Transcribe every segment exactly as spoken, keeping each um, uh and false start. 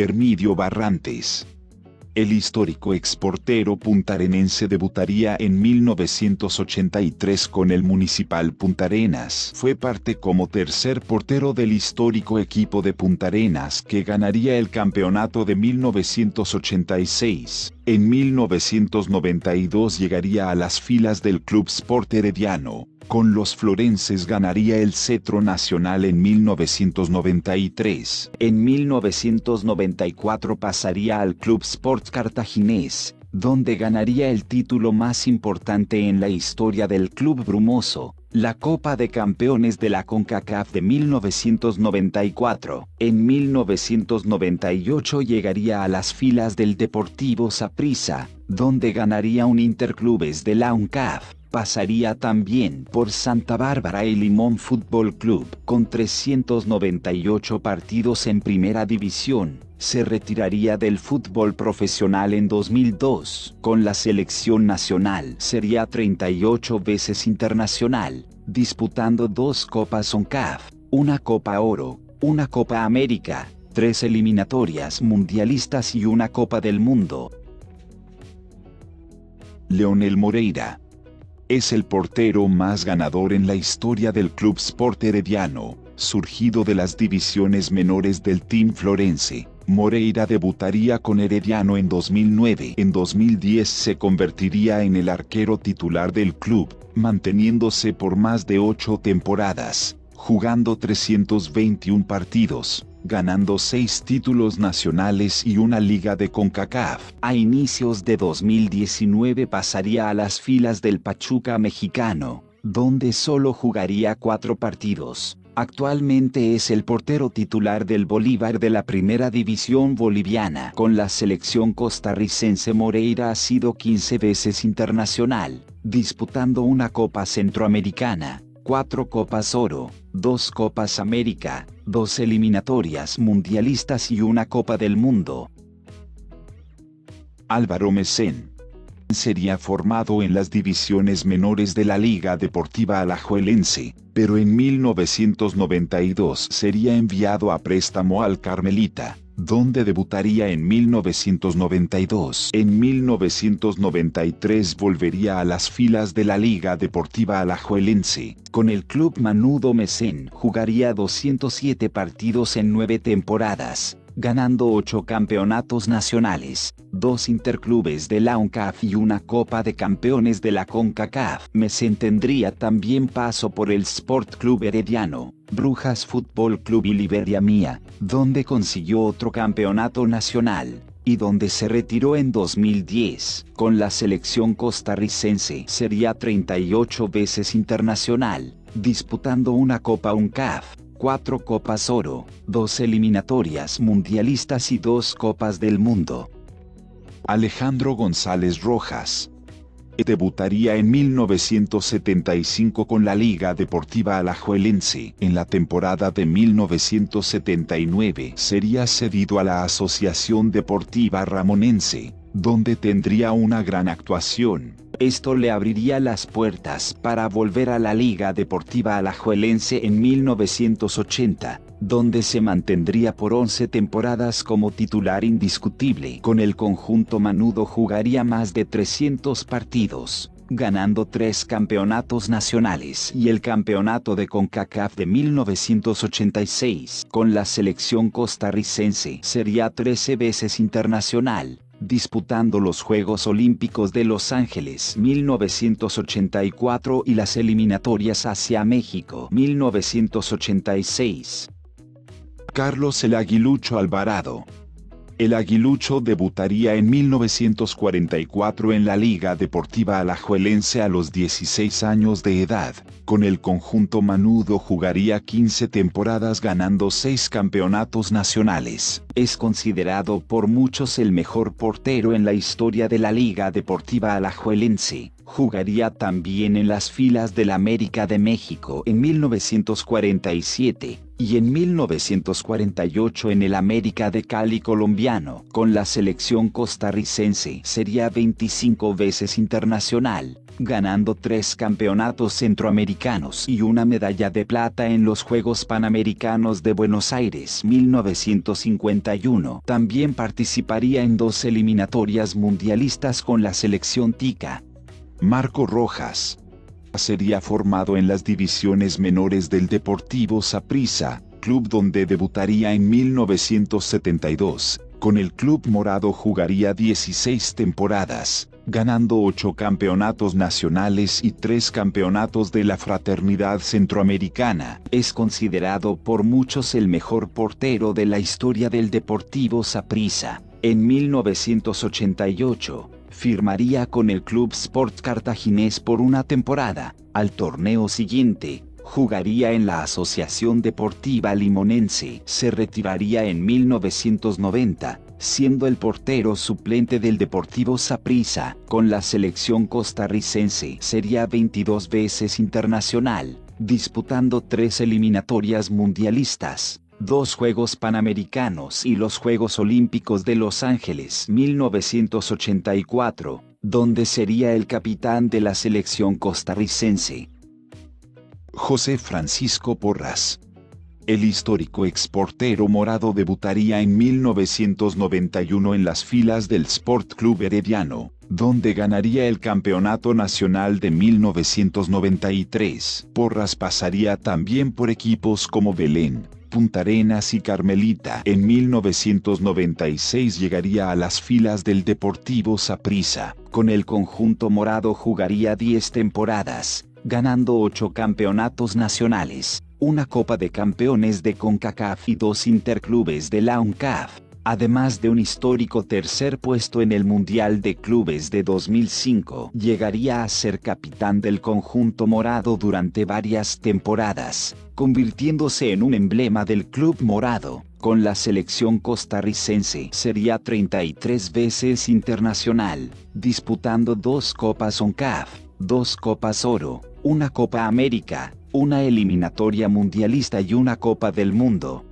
Hermidio Barrantes. El histórico exportero puntarenense debutaría en mil novecientos ochenta y tres con el Municipal Punta Arenas. Fue parte como tercer portero del histórico equipo de Punta Arenas que ganaría el campeonato de mil novecientos ochenta y seis. En mil novecientos noventa y dos llegaría a las filas del Club Sport Herediano. Con los florenses ganaría el cetro nacional en mil novecientos noventa y tres. En mil novecientos noventa y cuatro pasaría al Club Sport Cartaginés, donde ganaría el título más importante en la historia del club brumoso, la Copa de Campeones de la CONCACAF de mil novecientos noventa y cuatro. En mil novecientos noventa y ocho llegaría a las filas del Deportivo Saprissa, donde ganaría un Interclubes de la UNCAF. Pasaría también por Santa Bárbara y Limón Fútbol Club. Con trescientos noventa y ocho partidos en primera división, se retiraría del fútbol profesional en dos mil dos. Con la selección nacional sería treinta y ocho veces internacional, disputando dos Copas ONCAF, una Copa Oro, una Copa América, tres eliminatorias mundialistas y una Copa del Mundo. Leonel Moreira. Es el portero más ganador en la historia del Club Sport Herediano, surgido de las divisiones menores del Team Florense. Moreira debutaría con Herediano en dos mil nueve. En dos mil diez se convertiría en el arquero titular del club, manteniéndose por más de ocho temporadas, jugando trescientos veintiún partidos, ganando seis títulos nacionales y una liga de CONCACAF. A inicios de dos mil diecinueve pasaría a las filas del Pachuca mexicano, donde solo jugaría cuatro partidos. Actualmente es el portero titular del Bolívar de la Primera División Boliviana. Con la selección costarricense Moreira ha sido quince veces internacional, disputando una Copa Centroamericana, cuatro Copas Oro, dos Copas América, dos eliminatorias mundialistas y una Copa del Mundo. Álvaro Messén. Sería formado en las divisiones menores de la Liga Deportiva Alajuelense, pero en mil novecientos noventa y dos sería enviado a préstamo al Carmelita, donde debutaría en mil novecientos noventa y dos. En mil novecientos noventa y tres volvería a las filas de la Liga Deportiva Alajuelense. Con el club Manudo Messén jugaría doscientos siete partidos en nueve temporadas, ganando ocho campeonatos nacionales, dos interclubes de la UNCAF y una Copa de Campeones de la CONCACAF. Messén tendría también paso por el Sport Club Herediano, Brujas Fútbol Club y Liberia Mía, donde consiguió otro campeonato nacional, y donde se retiró en dos mil diez. Con la selección costarricense sería treinta y ocho veces internacional, disputando una Copa UNCAF, cuatro Copas Oro, dos eliminatorias mundialistas y dos Copas del Mundo. Alejandro González Rojas. Debutaría en mil novecientos setenta y cinco con la Liga Deportiva Alajuelense. En la temporada de mil novecientos setenta y nueve sería cedido a la Asociación Deportiva Ramonense, donde tendría una gran actuación. Esto le abriría las puertas para volver a la Liga Deportiva Alajuelense en mil novecientos ochenta, donde se mantendría por once temporadas como titular indiscutible. Con el conjunto manudo jugaría más de trescientos partidos, ganando tres campeonatos nacionales y el campeonato de CONCACAF de mil novecientos ochenta y seis. Con la selección costarricense sería trece veces internacional, disputando los Juegos Olímpicos de Los Ángeles mil novecientos ochenta y cuatro y las eliminatorias hacia México mil novecientos ochenta y seis. Carlos el Aguilucho Alvarado. El Aguilucho debutaría en mil novecientos cuarenta y cuatro en la Liga Deportiva Alajuelense a los dieciséis años de edad. Con el conjunto manudo jugaría quince temporadas ganando seis campeonatos nacionales. Es considerado por muchos el mejor portero en la historia de la Liga Deportiva Alajuelense. Jugaría también en las filas del América de México en mil novecientos cuarenta y siete y en mil novecientos cuarenta y ocho en el América de Cali colombiano. Con la selección costarricense sería veinticinco veces internacional, ganando tres campeonatos centroamericanos y una medalla de plata en los Juegos Panamericanos de Buenos Aires mil novecientos cincuenta y uno. También participaría en dos eliminatorias mundialistas con la selección tica. Marco Rojas sería formado en las divisiones menores del Deportivo Saprissa, club donde debutaría en mil novecientos setenta y dos. Con el club morado jugaría dieciséis temporadas, ganando ocho campeonatos nacionales y tres campeonatos de la Fraternidad Centroamericana. Es considerado por muchos el mejor portero de la historia del Deportivo Saprissa. En mil novecientos ochenta y ocho, firmaría con el Club Sport Cartaginés por una temporada. Al torneo siguiente, jugaría en la Asociación Deportiva Limonense. Se retiraría en mil novecientos noventa, siendo el portero suplente del Deportivo Saprissa. Con la selección costarricense sería veintidós veces internacional, disputando tres eliminatorias mundialistas, dos Juegos Panamericanos y los Juegos Olímpicos de Los Ángeles mil novecientos ochenta y cuatro, donde sería el capitán de la selección costarricense. José Francisco Porras. El histórico exportero morado debutaría en mil novecientos noventa y uno en las filas del Sport Club Herediano, donde ganaría el Campeonato Nacional de mil novecientos noventa y tres. Porras pasaría también por equipos como Belén, Punta Arenas y Carmelita. En mil novecientos noventa y seis llegaría a las filas del Deportivo Saprissa. Con el conjunto morado jugaría diez temporadas, ganando ocho campeonatos nacionales, una Copa de Campeones de CONCACAF y dos interclubes de la UNCAF, además de un histórico tercer puesto en el Mundial de Clubes de dos mil cinco. Llegaría a ser capitán del conjunto morado durante varias temporadas, convirtiéndose en un emblema del club morado. Con la selección costarricense sería treinta y tres veces internacional, disputando dos Copas ONCAF, dos Copas Oro, una Copa América, una eliminatoria mundialista y una Copa del Mundo.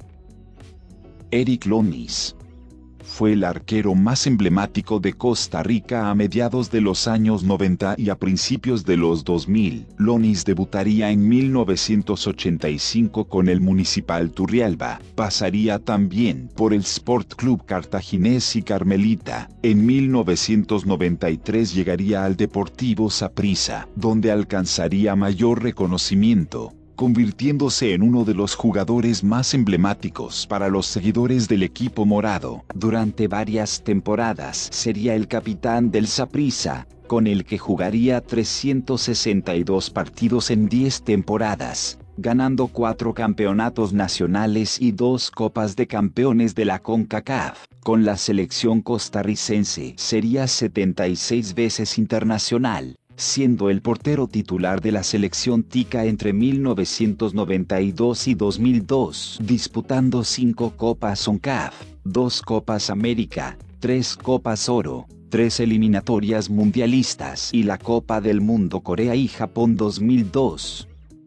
Eric Lonis fue el arquero más emblemático de Costa Rica a mediados de los años noventa y a principios de los dos mil. Lonis debutaría en mil novecientos ochenta y cinco con el Municipal Turrialba. Pasaría también por el Sport Club Cartaginés y Carmelita. En mil novecientos noventa y tres llegaría al Deportivo Saprissa, donde alcanzaría mayor reconocimiento, convirtiéndose en uno de los jugadores más emblemáticos para los seguidores del equipo morado. Durante varias temporadas sería el capitán del Saprissa, con el que jugaría trescientos sesenta y dos partidos en diez temporadas, ganando cuatro campeonatos nacionales y dos Copas de Campeones de la CONCACAF. Con la selección costarricense sería setenta y seis veces internacional, siendo el portero titular de la selección tica entre mil novecientos noventa y dos y dos mil dos, disputando cinco Copas ONCAF, dos Copas América, tres Copas Oro, tres eliminatorias mundialistas y la Copa del Mundo Corea y Japón dos mil dos.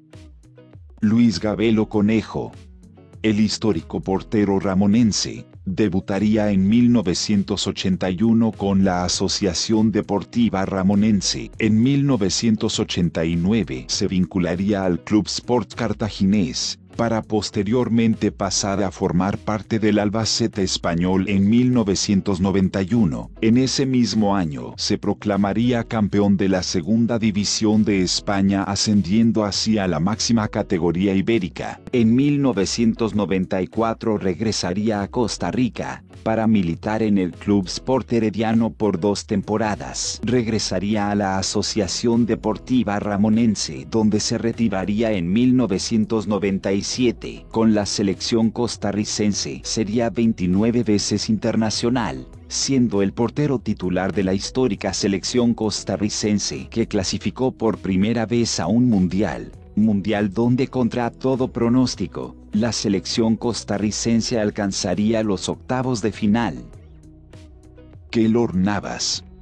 Luis Gabelo Conejo. El histórico portero ramonense debutaría en mil novecientos ochenta y uno con la Asociación Deportiva Ramonense. En mil novecientos ochenta y nueve se vincularía al Club Sport Cartaginés, para posteriormente pasar a formar parte del Albacete Español en mil novecientos noventa y uno. En ese mismo año se proclamaría campeón de la Segunda División de España, ascendiendo así a la máxima categoría ibérica. En mil novecientos noventa y cuatro regresaría a Costa Rica, para militar en el Club Sport Herediano por dos temporadas. Regresaría a la Asociación Deportiva Ramonense, donde se retiraría en mil novecientos noventa y siete. Con la selección costarricense sería veintinueve veces internacional, siendo el portero titular de la histórica selección costarricense, que clasificó por primera vez a un mundial. Mundial donde, contra todo pronóstico, la selección costarricense alcanzaría los octavos de final. Keylor Navas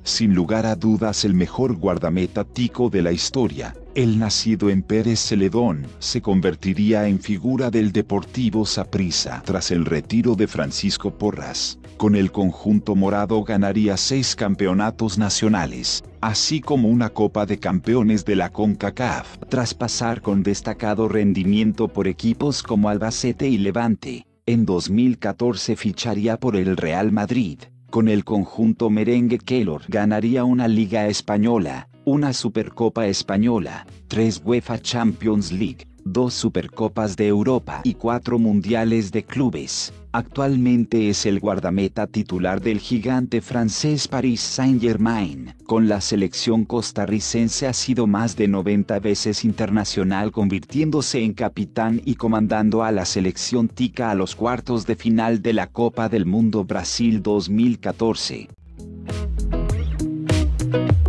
Sin lugar a dudas el mejor guardameta tico de la historia, el nacido en Pérez Celedón, se convertiría en figura del Deportivo Saprissa tras el retiro de Francisco Porras. Con el conjunto morado ganaría seis campeonatos nacionales, así como una Copa de Campeones de la CONCACAF, tras pasar con destacado rendimiento por equipos como Albacete y Levante. En dos mil catorce ficharía por el Real Madrid. Con el conjunto merengue Keylor ganaría una Liga Española, una Supercopa Española, tres UEFA Champions League, dos Supercopas de Europa y cuatro Mundiales de Clubes. Actualmente es el guardameta titular del gigante francés Paris Saint-Germain. Con la selección costarricense ha sido más de noventa veces internacional, convirtiéndose en capitán y comandando a la selección tica a los cuartos de final de la Copa del Mundo Brasil dos mil catorce.